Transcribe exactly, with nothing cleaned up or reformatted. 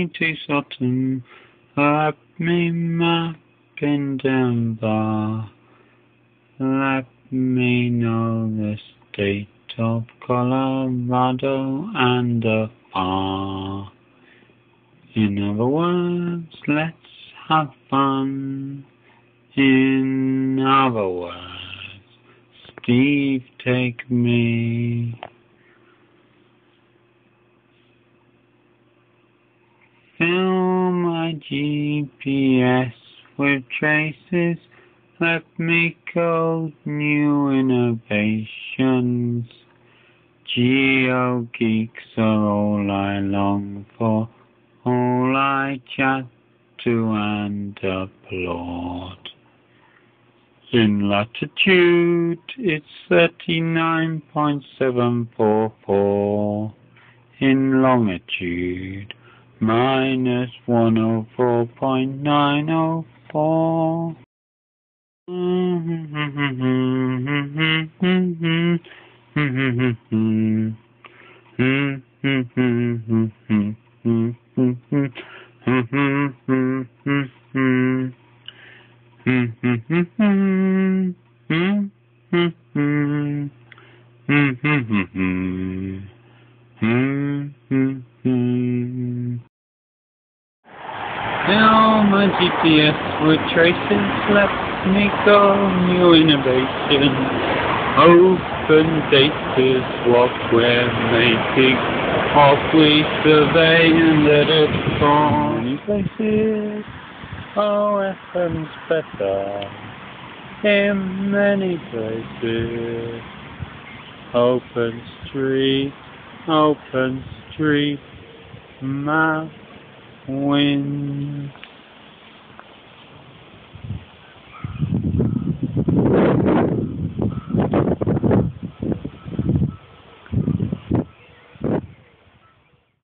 listening to SotM. Let me map in Denver. Let me know the state of Colorado and the R. In other words, let's have fun. In other words, Steve, take me. Fill my G P S with traces. Let me code new innovations. Geo geeks are all I long for, all I chat to and applaud. In latitude, it's thirty-nine point seven four four. In longitude, minus one oh four point nine oh four. Now my G P S with traces, let me go new innovation. Open data is what we're making, what we survey and let it go. Many places, oh, F M's better. In many places, open street, open street, map wins.